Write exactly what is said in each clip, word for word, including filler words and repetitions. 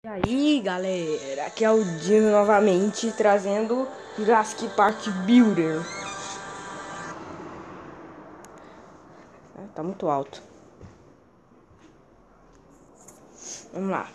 E aí galera, aqui é o Dino novamente trazendo Jurassic Park Builder. Ah, tá muito alto. Vamos lá.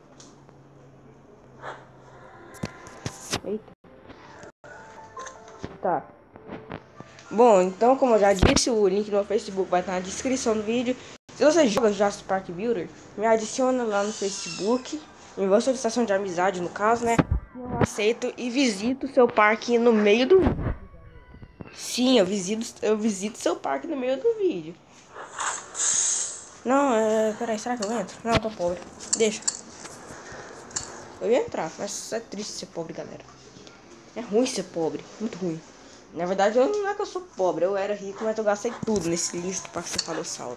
Eita. Tá. Bom, então como eu já disse, o link no Facebook vai estar na descrição do vídeo. Se você joga Jurassic Park Builder, me adiciona lá no Facebook. Em vossa solicitação de amizade, no caso, né? Eu aceito e visito seu parque no meio do vídeo. Sim, eu visito, eu visito seu parque no meio do vídeo. Não, é... Peraí, será que eu entro? Não, eu tô pobre. Deixa. Eu ia entrar, mas é triste ser pobre, galera. É ruim ser pobre, muito ruim. Na verdade, eu não é que eu sou pobre, eu era rico, mas eu gastei tudo nesse lixo para ser falossauro.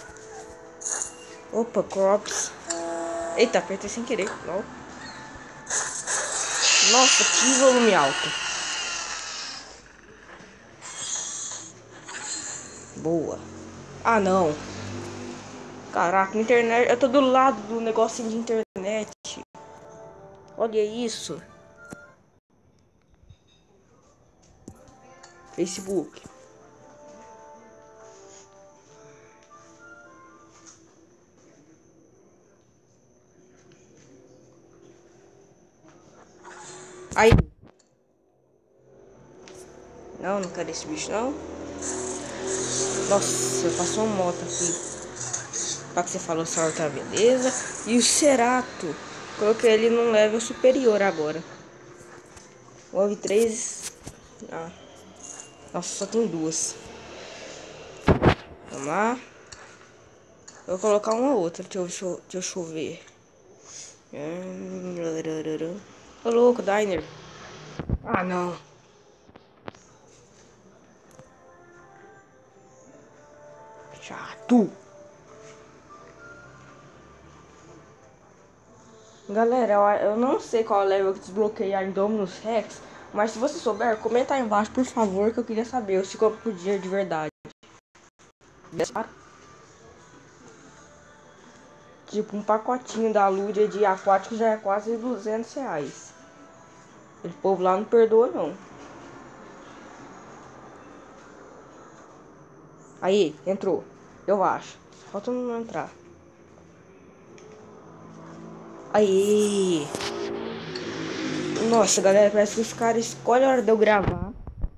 Opa, crops. Eita, apertei sem querer. Não. Nossa, que volume alto. Boa. Ah, não. Caraca, internet. Eu tô do lado do negocinho de internet. Olha isso. Facebook. Aí. Não, não quero esse bicho, não. Nossa, passou uma moto aqui. Pra que você falou, Saur, tá beleza. E o Cerato. Coloquei ele num level superior agora. Houve três. Ah. Nossa, só tem duas. Vamos lá. Eu vou colocar uma outra. Deixa eu, deixa eu, deixa eu chover. Ô louco, Diner. Ah, não. Chato. Galera, eu, eu não sei qual level que desbloqueia a Indominus Rex. Mas se você souber, comenta aí embaixo, por favor, que eu queria saber se eu podia de verdade. Tipo, um pacotinho da Ludia de aquático já é quase duzentos reais. O povo lá não perdoa, não. Aí, entrou. Eu acho. Falta não entrar. Aí. Nossa, galera, parece que os caras escolhem a hora de eu gravar.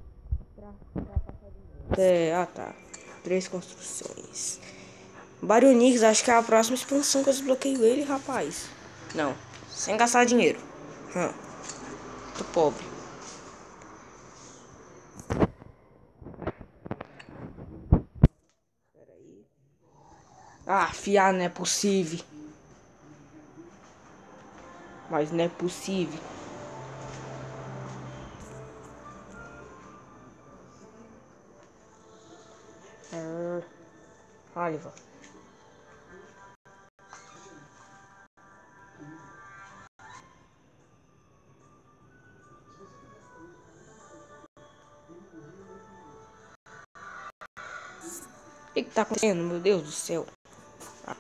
É, ah, tá. Três construções. Baryonyx, acho que é a próxima expansão que eu desbloqueio ele, rapaz. Não, sem gastar dinheiro. Hum, tô pobre. Peraí. Ah, fiar não é possível. Mas não é possível. Ah, raiva. O que que tá acontecendo, meu Deus do céu? Ah.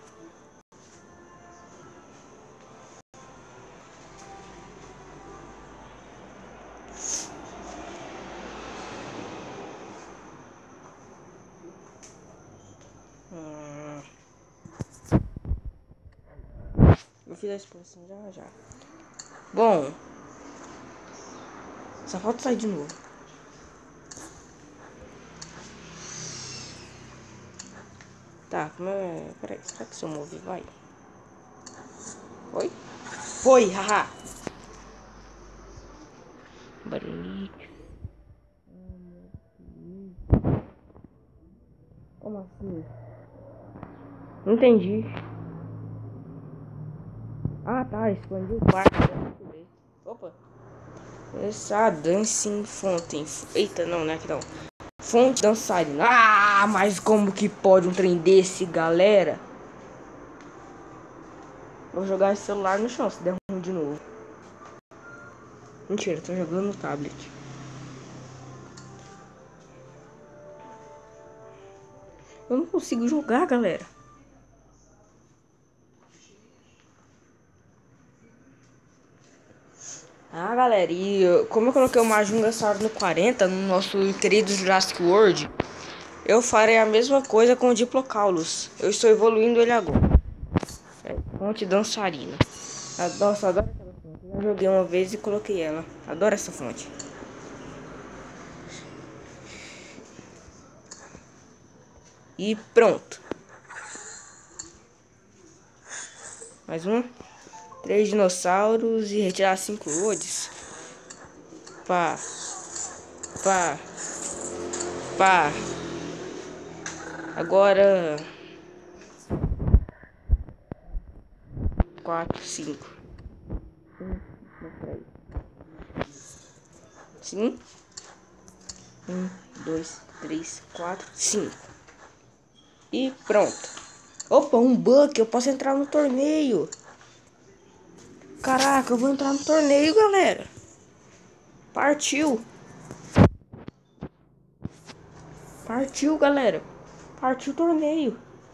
Hum. Eu fiz a expansão já já. Bom. Só falta sair de novo. Tá, como é... Peraí, será que se eu mover vai? Foi? Foi, haha. Baryonyx. Como assim? Não entendi. Ah, tá, expandiu o quarto. Opa. Essa Dancing Fountain. Eita, não, não é aqui não. Fonte dançarina. Ah, mas como que pode um trem desse, galera? Vou jogar esse celular no chão, se der ruim de novo. Mentira, tô jogando no tablet. Eu não consigo jogar, galera. Ah, galera, e eu- como eu coloquei o Majungasauro no quarenta, no nosso querido Jurassic World, eu farei a mesma coisa com o Diplocaulos. Eu estou evoluindo ele agora. É, fonte dançarina. Ah, nossa, adoro aquela fonte. Eu já joguei uma vez e coloquei ela. Adoro essa fonte. E pronto. Mais um. Três dinossauros e retirar cinco lodes. Pá, pá, pá. Agora... Quatro, cinco. Sim. Um, dois, três, quatro, cinco. E pronto. Opa, um bug, eu posso entrar no torneio. Caraca, eu vou entrar no torneio, galera. Partiu. Partiu, galera. Partiu o torneio.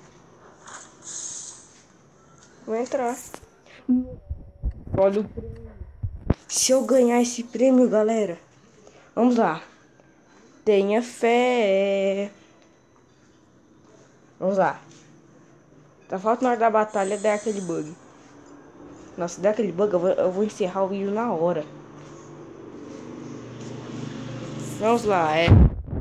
Vou entrar. Olha o prêmio. Se eu ganhar esse prêmio, galera. Vamos lá. Tenha fé. Vamos lá. Tá falta na hora da batalha dar aquele bug. Nossa, se der aquele bug, eu vou, eu vou encerrar o vídeo na hora. Vamos lá, é.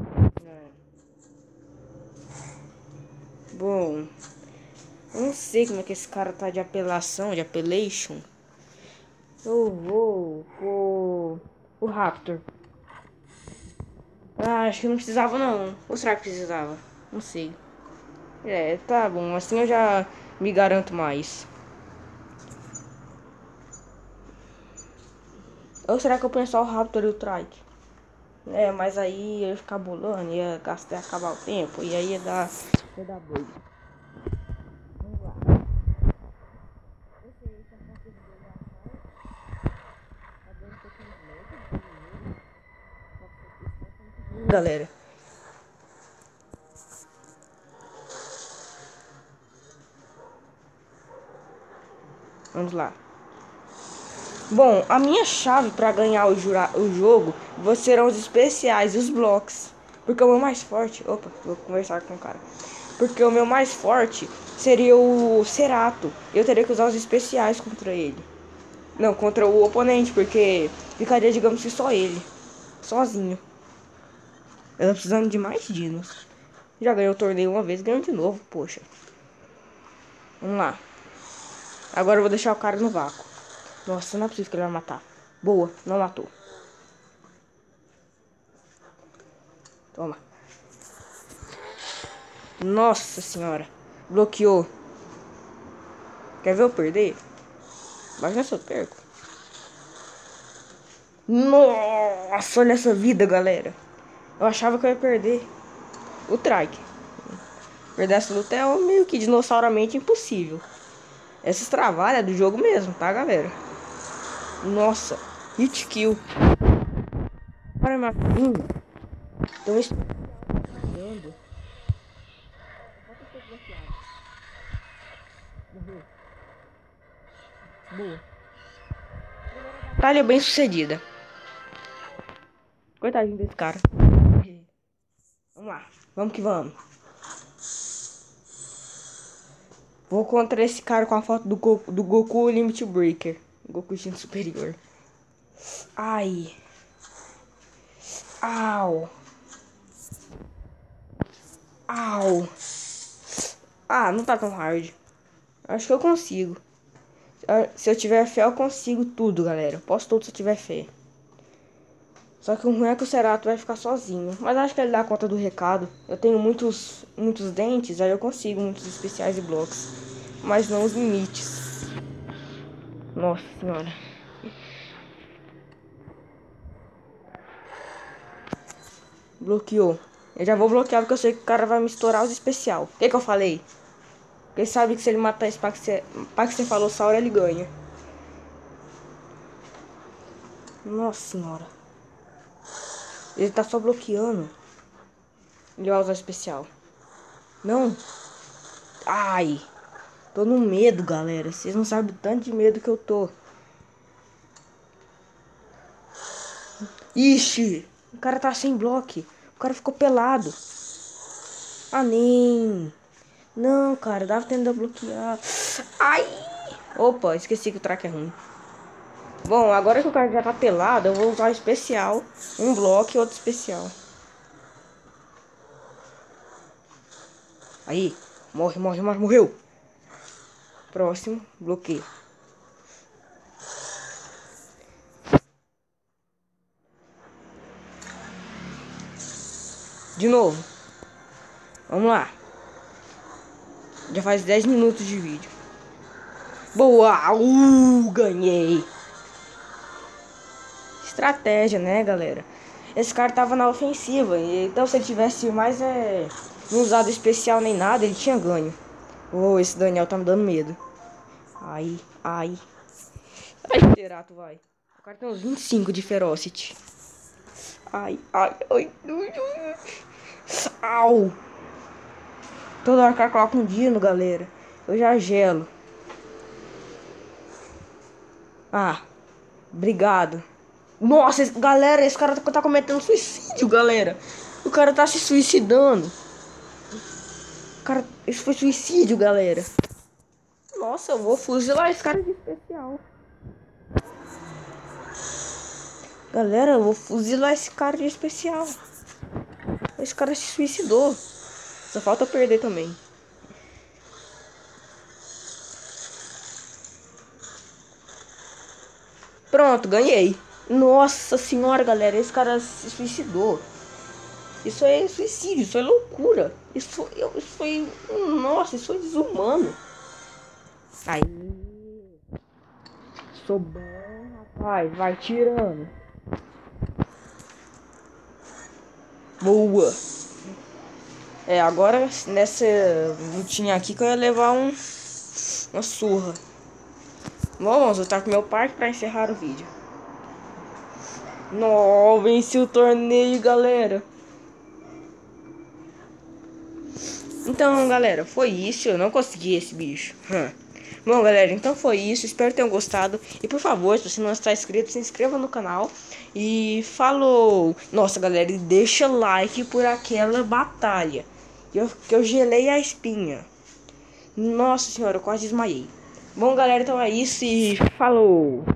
Bom, eu não sei como é que esse cara tá de apelação, de apelation. Eu vou por o Raptor. Ah, acho que não precisava não. Ou será que precisava? Não sei. É, tá bom. Assim eu já me garanto mais. Ou será que eu penso só o Raptor e o Trike? É, mas aí eu ia ficar bolando, ia gastar, acabar o tempo. E aí ia dar, ia dar bug. Vamos lá. Galera. Vamos lá. Bom, a minha chave para ganhar o, jura, o jogo serão os especiais e os blocos. Porque o meu mais forte... Opa, vou conversar com o cara. Porque o meu mais forte seria o Cerato. Eu teria que usar os especiais contra ele. Não, contra o oponente, porque ficaria, digamos que só ele. Sozinho. Eu tô precisando de mais dinos. Já ganhou o torneio uma vez, ganhou de novo, poxa. Vamos lá. Agora eu vou deixar o cara no vácuo. Nossa, não é possível que ele vai matar. Boa, não matou. Toma. Nossa senhora. Bloqueou. Quer ver eu perder? Imagina se eu perco. Nossa, olha essa vida, galera. Eu achava que eu ia perder o Trike. Perder essa luta é meio que dinossauramente impossível. Essa trabalha do jogo mesmo, tá, galera? Nossa, hit kill. Para minha filha. Então isso. Boa. Batalha bem sucedida. Coitadinho desse cara. Vamos lá, vamos que vamos. Vou contra esse cara com a foto do Goku, do Goku Limit Breaker. Goku instinto superior. Ai. Au. Au. Ah, não tá tão hard. Acho que eu consigo. Se eu tiver fé, eu consigo tudo, galera. Eu posso tudo se eu tiver fé. Só que o ruim é que o Cerato vai ficar sozinho. Mas acho que ele dá conta do recado. Eu tenho muitos, muitos dentes, aí eu consigo muitos especiais e blocos. Mas não os limites. Nossa senhora. Bloqueou. Eu já vou bloquear porque eu sei que o cara vai me estourar os especial. O que que eu falei? Porque ele sabe que se ele matar esse Paxcephalossauro, ele ganha. Nossa senhora. Ele tá só bloqueando. Ele vai usar especial. Não. Ai. Tô no medo, galera. Vocês não sabem o tanto de medo que eu tô. Ixi, o cara tá sem bloco. O cara ficou pelado. Ah, nem. Não, cara, dava tempo de eu bloquear. Ai! Opa, esqueci que o track é ruim. Bom, agora que o cara já tá pelado, eu vou usar o especial. Um bloco e outro especial. Aí, morre, morre, morre, morreu. Próximo, bloqueio. De novo. Vamos lá. Já faz dez minutos de vídeo. Boa! Uh, ganhei! Estratégia, né, galera? Esse cara tava na ofensiva. Então, se ele tivesse mais é, não usado especial nem nada, ele tinha ganho. Oh, esse Daniel tá me dando medo. Ai, ai. Ai, Cerato, vai. O cara tem uns vinte e cinco de Ferocity. Ai, ai, ai. Au! Toda hora que eu coloco um dino, galera, eu já gelo. Ah, obrigado. Nossa, esse, galera, esse cara tá, tá cometendo suicídio, galera. O cara tá se suicidando. O cara, isso foi suicídio, galera. Nossa, eu vou fuzilar esse cara de especial. Galera, eu vou fuzilar esse cara de especial. Esse cara se suicidou. Só falta perder também. Pronto, ganhei. Nossa senhora, galera, esse cara se suicidou. Isso é suicídio, isso é loucura. Isso, isso foi... Nossa, isso foi desumano. Aí. Sou bom, rapaz. Vai tirando. Boa. É, agora nessa lutinha aqui que eu ia levar um... Uma surra. Bom, vamos voltar pro meu parque pra encerrar o vídeo. Nossa, venci o torneio, galera. Então, galera, foi isso. Eu não consegui esse bicho. Hum. Bom, galera, então foi isso. Espero que tenham gostado. E por favor, se você não está inscrito, se inscreva no canal. E falou! Nossa, galera, e deixa like por aquela batalha. Que eu, que eu gelei a espinha. Nossa senhora, eu quase desmaiei. Bom, galera, então é isso e falou!